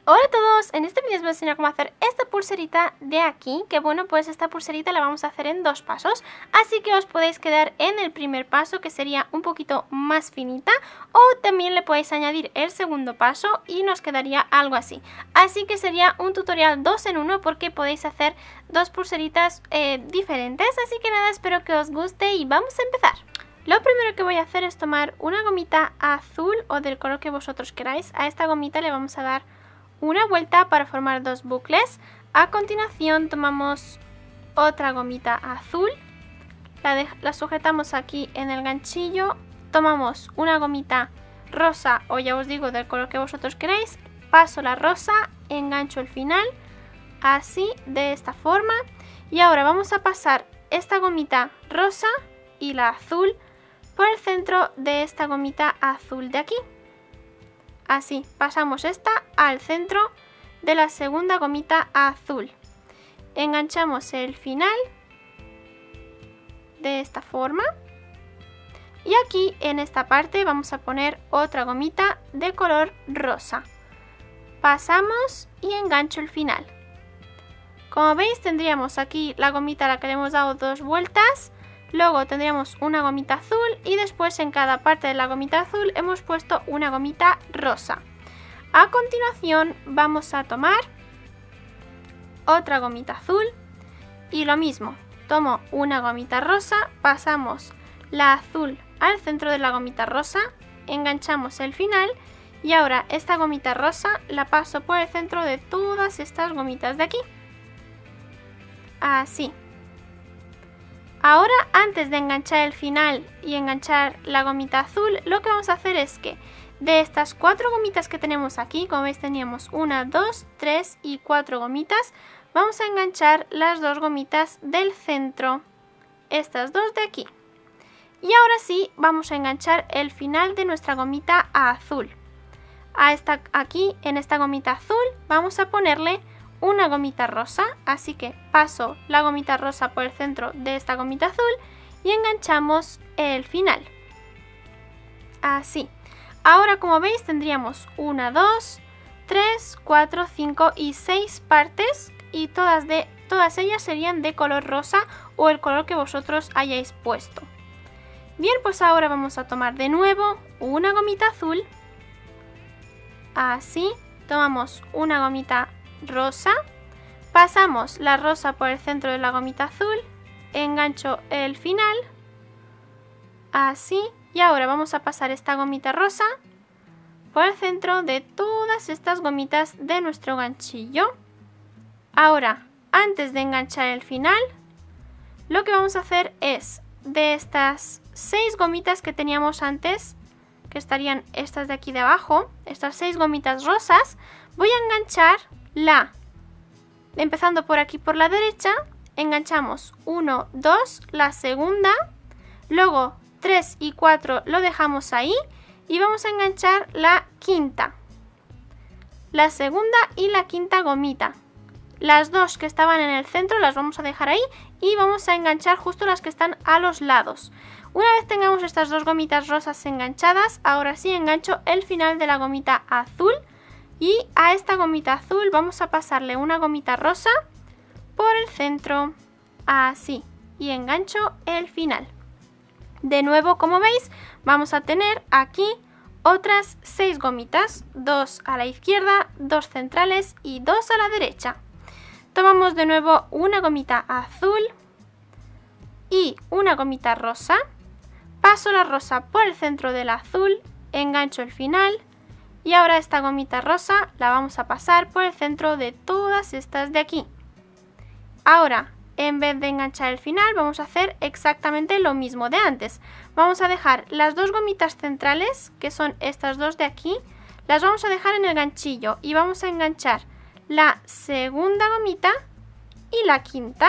Hola a todos, en este vídeo os voy a enseñar cómo hacer esta pulserita de aquí, que bueno, pues esta pulserita la vamos a hacer en dos pasos, así que os podéis quedar en el primer paso, que sería un poquito más finita, o también le podéis añadir el segundo paso y nos quedaría algo así. Así que sería un tutorial 2 en 1 porque podéis hacer dos pulseritas diferentes, así que nada, espero que os guste y vamos a empezar. Lo primero que voy a hacer es tomar una gomita azul o del color que vosotros queráis. A esta gomita le vamos a dar una vuelta para formar dos bucles. A continuación tomamos otra gomita azul, la sujetamos aquí en el ganchillo, tomamos una gomita rosa o ya os digo del color que vosotros queráis, paso la rosa, engancho el final, así de esta forma, y ahora vamos a pasar esta gomita rosa y la azul por el centro de esta gomita azul de aquí. Así, pasamos esta al centro de la segunda gomita azul. Enganchamos el final de esta forma. Y aquí en esta parte vamos a poner otra gomita de color rosa. Pasamos y engancho el final. Como veis tendríamos aquí la gomita a la que le hemos dado dos vueltas. Luego tendríamos una gomita azul y después en cada parte de la gomita azul hemos puesto una gomita rosa. A continuación vamos a tomar otra gomita azul y lo mismo, tomo una gomita rosa, pasamos la azul al centro de la gomita rosa, enganchamos el final y ahora esta gomita rosa la paso por el centro de todas estas gomitas de aquí. Así. Ahora, antes de enganchar el final y enganchar la gomita azul, lo que vamos a hacer es que de estas cuatro gomitas que tenemos aquí, como veis teníamos 1, 2, 3 y 4 gomitas, vamos a enganchar las dos gomitas del centro, estas dos de aquí. Y ahora sí, vamos a enganchar el final de nuestra gomita azul. Aquí, en esta gomita azul, vamos a ponerle una gomita rosa, así que paso la gomita rosa por el centro de esta gomita azul y enganchamos el final. Así. Ahora, como veis, tendríamos 1, 2, 3, 4, 5 y 6 partes y todas ellas serían de color rosa o el color que vosotros hayáis puesto. Bien, pues ahora vamos a tomar de nuevo una gomita azul. Así, tomamos una gomita rosa, pasamos la rosa por el centro de la gomita azul, engancho el final, así, y ahora vamos a pasar esta gomita rosa por el centro de todas estas gomitas de nuestro ganchillo. Ahora, antes de enganchar el final, lo que vamos a hacer es, de estas 6 gomitas que teníamos antes, que estarían estas de aquí de abajo, estas 6 gomitas rosas, voy a enganchar empezando por aquí por la derecha, enganchamos 1, 2, la segunda, luego 3 y 4 lo dejamos ahí y vamos a enganchar la quinta, la segunda y la quinta gomita. Las dos que estaban en el centro las vamos a dejar ahí y vamos a enganchar justo las que están a los lados. Una vez tengamos estas dos gomitas rosas enganchadas, ahora sí engancho el final de la gomita azul. Y a esta gomita azul vamos a pasarle una gomita rosa por el centro, así, y engancho el final. De nuevo, como veis, vamos a tener aquí otras 6 gomitas, 2 a la izquierda, 2 centrales y 2 a la derecha. Tomamos de nuevo una gomita azul y una gomita rosa, paso la rosa por el centro del azul, engancho el final. Y ahora esta gomita rosa la vamos a pasar por el centro de todas estas de aquí. Ahora, en vez de enganchar el final, vamos a hacer exactamente lo mismo de antes. Vamos a dejar las dos gomitas centrales, que son estas dos de aquí, las vamos a dejar en el ganchillo y vamos a enganchar la segunda gomita y la quinta,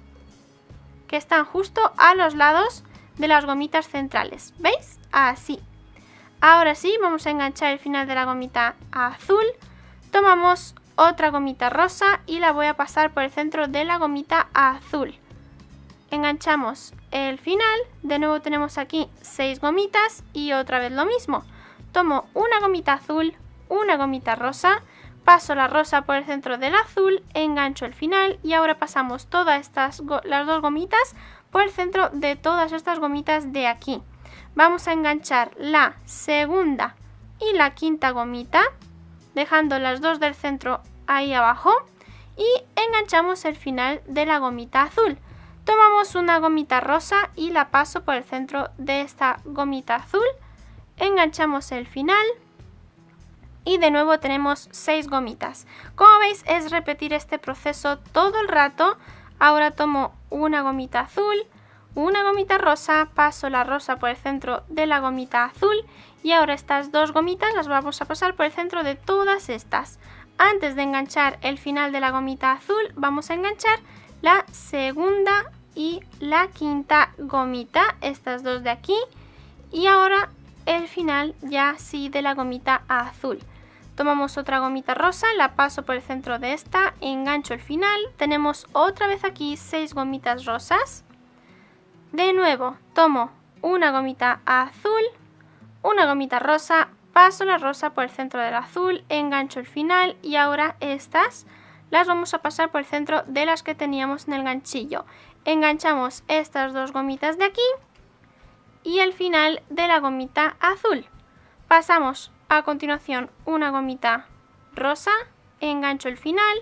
que están justo a los lados de las gomitas centrales. ¿Veis? Así. Ahora sí, vamos a enganchar el final de la gomita azul, tomamos otra gomita rosa y la voy a pasar por el centro de la gomita azul. Enganchamos el final, de nuevo tenemos aquí 6 gomitas y otra vez lo mismo. Tomo una gomita azul, una gomita rosa, paso la rosa por el centro del azul, engancho el final y ahora pasamos todas las dos gomitas por el centro de todas estas gomitas de aquí. Vamos a enganchar la segunda y la quinta gomita, dejando las dos del centro ahí abajo, y enganchamos el final de la gomita azul. Tomamos una gomita rosa y la paso por el centro de esta gomita azul, enganchamos el final y de nuevo tenemos 6 gomitas. Como veis, es repetir este proceso todo el rato. Ahora tomo una gomita azul, una gomita rosa, paso la rosa por el centro de la gomita azul y ahora estas dos gomitas las vamos a pasar por el centro de todas estas. Antes de enganchar el final de la gomita azul, vamos a enganchar la segunda y la quinta gomita, estas dos de aquí, y ahora el final ya sí de la gomita azul. Tomamos otra gomita rosa, la paso por el centro de esta, engancho el final, tenemos otra vez aquí 6 gomitas rosas. De nuevo tomo una gomita azul, una gomita rosa, paso la rosa por el centro del azul, engancho el final y ahora estas las vamos a pasar por el centro de las que teníamos en el ganchillo. Enganchamos estas dos gomitas de aquí y el final de la gomita azul. Pasamos a continuación una gomita rosa, engancho el final,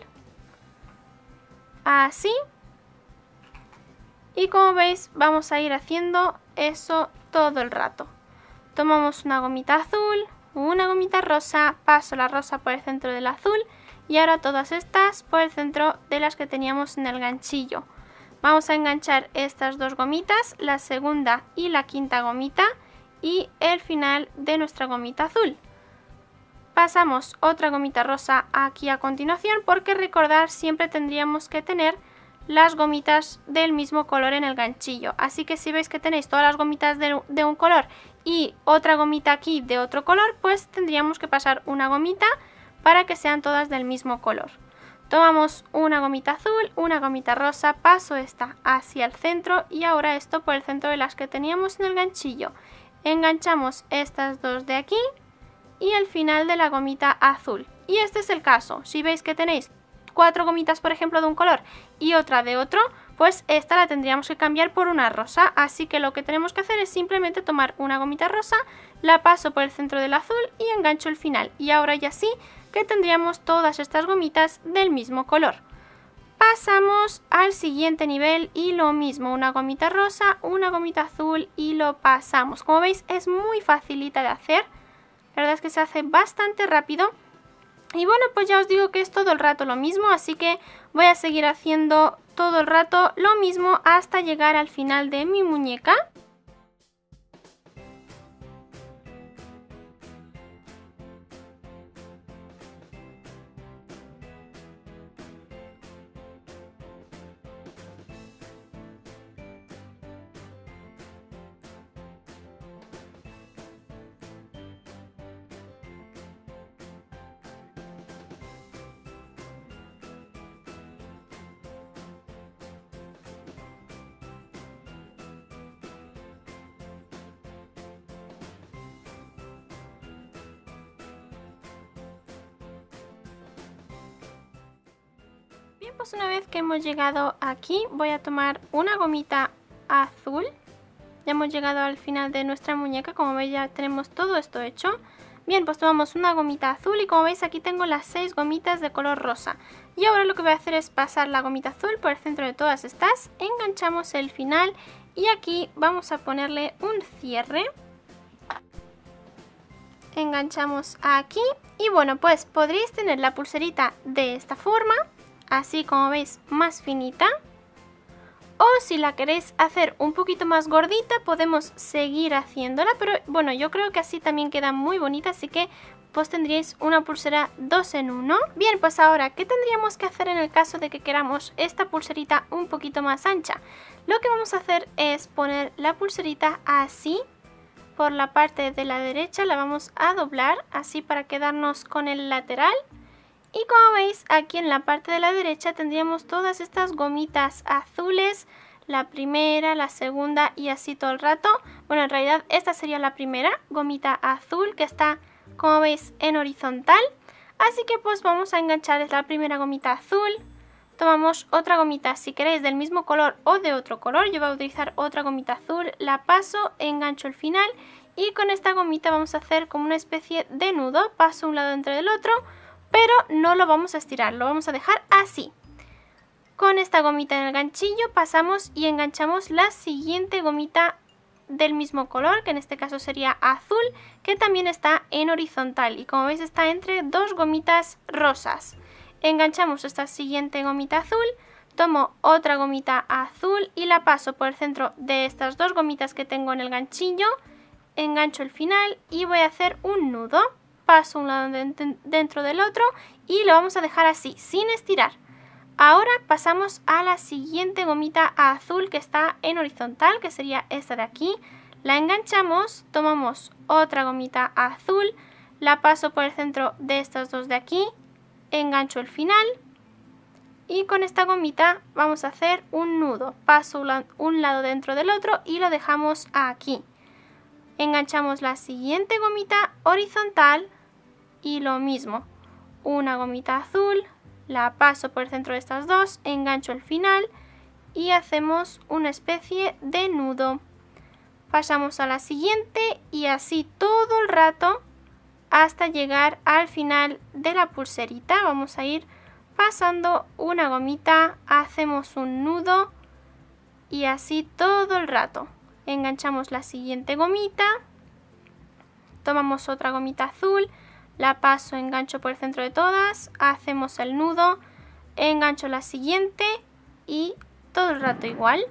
así. Y como veis vamos a ir haciendo eso todo el rato. Tomamos una gomita azul, una gomita rosa, paso la rosa por el centro del azul y ahora todas estas por el centro de las que teníamos en el ganchillo. Vamos a enganchar estas dos gomitas, la segunda y la quinta gomita y el final de nuestra gomita azul. Pasamos otra gomita rosa aquí a continuación porque recordar siempre tendríamos que tener las gomitas del mismo color en el ganchillo. Así que si veis que tenéis todas las gomitas de un color y otra gomita aquí de otro color, pues tendríamos que pasar una gomita para que sean todas del mismo color. Tomamos una gomita azul, una gomita rosa, paso esta hacia el centro y ahora esto por el centro de las que teníamos en el ganchillo. Enganchamos estas dos de aquí y el final de la gomita azul. Y este es el caso, si veis que tenéis 4 gomitas por ejemplo de un color y otra de otro, pues esta la tendríamos que cambiar por una rosa, así que lo que tenemos que hacer es simplemente tomar una gomita rosa, la paso por el centro del azul y engancho el final y ahora ya sí que tendríamos todas estas gomitas del mismo color. Pasamos al siguiente nivel y lo mismo, una gomita rosa, una gomita azul y lo pasamos. Como veis es muy facilita de hacer, la verdad es que se hace bastante rápido. Y bueno, pues ya os digo que es todo el rato lo mismo, así que voy a seguir haciendo todo el rato lo mismo hasta llegar al final de mi muñeca. Bien, pues una vez que hemos llegado aquí voy a tomar una gomita azul. Ya hemos llegado al final de nuestra muñeca, como veis ya tenemos todo esto hecho. Bien, pues tomamos una gomita azul y como veis aquí tengo las 6 gomitas de color rosa. Y ahora lo que voy a hacer es pasar la gomita azul por el centro de todas estas, enganchamos el final y aquí vamos a ponerle un cierre. Enganchamos aquí y bueno, pues podréis tener la pulserita de esta forma, así como veis más finita. O si la queréis hacer un poquito más gordita podemos seguir haciéndola, pero bueno, yo creo que así también queda muy bonita, así que pues tendríais una pulsera 2 en 1. Bien, pues ahora, ¿qué tendríamos que hacer en el caso de que queramos esta pulserita un poquito más ancha? Lo que vamos a hacer es poner la pulserita así, por la parte de la derecha la vamos a doblar, así para quedarnos con el lateral. Y como veis, aquí en la parte de la derecha tendríamos todas estas gomitas azules, la primera, la segunda y así todo el rato. Bueno, en realidad esta sería la primera gomita azul que está, como veis, en horizontal. Así que pues vamos a enganchar la primera gomita azul. Tomamos otra gomita, si queréis del mismo color o de otro color. Yo voy a utilizar otra gomita azul, la paso, engancho el final y con esta gomita vamos a hacer como una especie de nudo. Paso un lado dentro del otro, pero no lo vamos a estirar, lo vamos a dejar así. Con esta gomita en el ganchillo pasamos y enganchamos la siguiente gomita del mismo color, que en este caso sería azul, que también está en horizontal y como veis está entre dos gomitas rosas. Enganchamos esta siguiente gomita azul, tomo otra gomita azul y la paso por el centro de estas dos gomitas que tengo en el ganchillo, engancho el final y voy a hacer un nudo. Paso un lado dentro del otro y lo vamos a dejar así, sin estirar. Ahora pasamos a la siguiente gomita azul que está en horizontal, que sería esta de aquí. La enganchamos, tomamos otra gomita azul, la paso por el centro de estas dos de aquí, engancho el final y con esta gomita vamos a hacer un nudo. Paso un lado dentro del otro y lo dejamos aquí. Enganchamos la siguiente gomita horizontal y lo mismo. Una gomita azul, la paso por el centro de estas dos, engancho el final y hacemos una especie de nudo. Pasamos a la siguiente y así todo el rato hasta llegar al final de la pulserita. Vamos a ir pasando una gomita, hacemos un nudo y así todo el rato. Enganchamos la siguiente gomita, tomamos otra gomita azul, la paso, engancho por el centro de todas, hacemos el nudo, engancho la siguiente y todo el rato igual.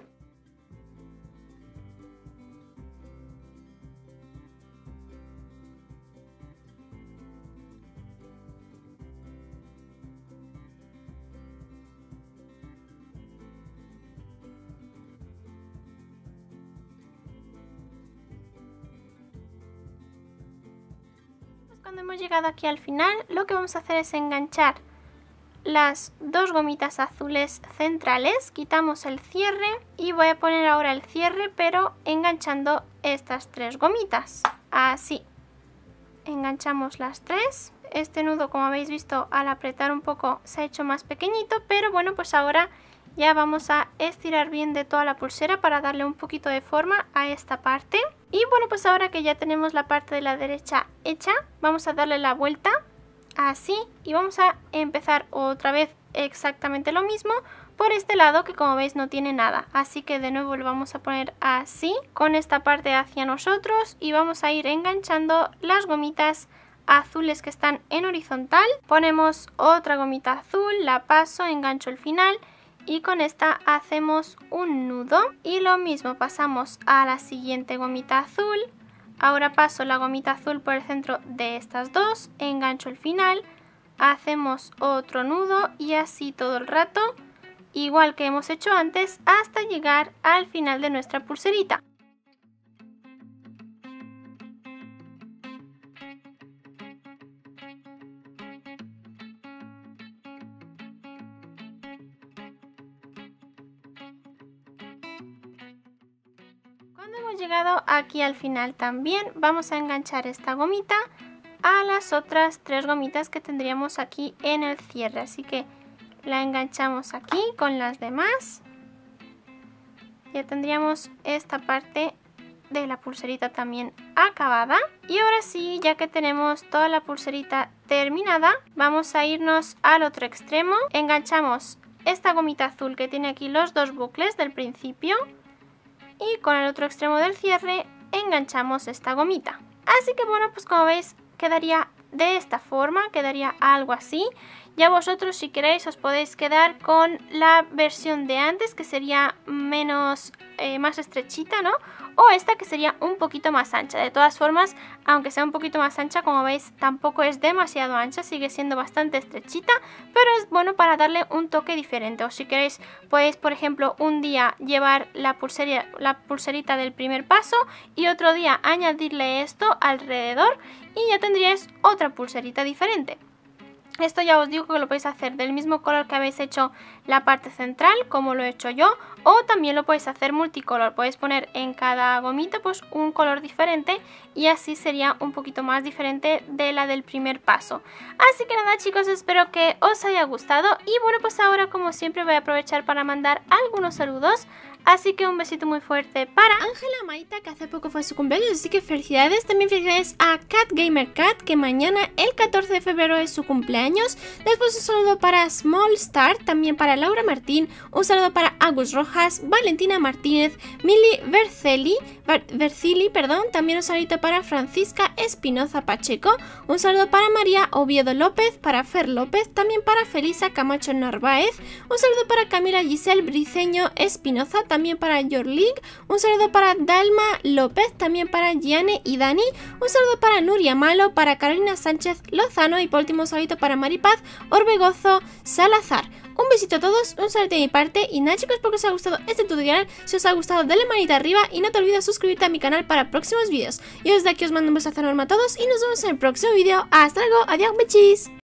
Cuando hemos llegado aquí al final, lo que vamos a hacer es enganchar las dos gomitas azules centrales, quitamos el cierre y voy a poner ahora el cierre pero enganchando estas tres gomitas, así. Enganchamos las tres, este nudo como habéis visto al apretar un poco se ha hecho más pequeñito, pero bueno, pues ahora ya vamos a estirar bien de toda la pulsera para darle un poquito de forma a esta parte. Y bueno, pues ahora que ya tenemos la parte de la derecha hecha, vamos a darle la vuelta así y vamos a empezar otra vez exactamente lo mismo por este lado que como veis no tiene nada. Así que de nuevo lo vamos a poner así con esta parte hacia nosotros y vamos a ir enganchando las gomitas azules que están en horizontal. Ponemos otra gomita azul, la paso, engancho el final y con esta hacemos un nudo y lo mismo, pasamos a la siguiente gomita azul. Ahora paso la gomita azul por el centro de estas dos, engancho el final, hacemos otro nudo y así todo el rato, igual que hemos hecho antes, hasta llegar al final de nuestra pulserita. Cuando hemos llegado aquí al final también vamos a enganchar esta gomita a las otras tres gomitas que tendríamos aquí en el cierre, así que la enganchamos aquí con las demás. Ya tendríamos esta parte de la pulserita también acabada y ahora sí, ya que tenemos toda la pulserita terminada, vamos a irnos al otro extremo. Enganchamos esta gomita azul que tiene aquí los dos bucles del principio y con el otro extremo del cierre enganchamos esta gomita. Así que bueno, pues como veis quedaría de esta forma, quedaría algo así. Ya vosotros si queréis os podéis quedar con la versión de antes que sería menos, más estrechita, ¿no? O esta que sería un poquito más ancha. De todas formas, aunque sea un poquito más ancha, como veis tampoco es demasiado ancha, sigue siendo bastante estrechita, pero es bueno para darle un toque diferente. O si queréis podéis, por ejemplo, un día llevar la pulserita del primer paso y otro día añadirle esto alrededor y ya tendríais otra pulserita diferente. Esto ya os digo que lo podéis hacer del mismo color que habéis hecho la parte central, como lo he hecho yo, o también lo podéis hacer multicolor. Podéis poner en cada gomita pues un color diferente y así sería un poquito más diferente de la del primer paso. Así que nada chicos, espero que os haya gustado y bueno, pues ahora como siempre voy a aprovechar para mandar algunos saludos. Así que un besito muy fuerte para Ángela Maita, que hace poco fue su cumpleaños, así que felicidades. También felicidades a Cat Gamer Cat, que mañana el 14 de febrero es su cumpleaños. Después un saludo para Small Star, también para Laura Martín. Un saludo para Agus Rojas, Valentina Martínez, Mili Vercili, también un saludito para Francisca Espinoza Pacheco. Un saludo para María Oviedo López, para Fer López, también para Felisa Camacho Narváez. Un saludo para Camila Giselle Briceño Espinoza, también para Yorling. Un saludo para Dalma López, también para Gianne y Dani. Un saludo para Nuria Malo, para Carolina Sánchez Lozano y por último un saludito para Maripaz Orbegozo Salazar. Un besito a todos, un saludo de mi parte y nada chicos, espero que os haya gustado este tutorial. Si os ha gustado dale manita arriba y no te olvides suscribirte a mi canal para próximos vídeos. Yo desde aquí os mando un besazo enorme a todos y nos vemos en el próximo vídeo. Hasta luego, adiós, bechis.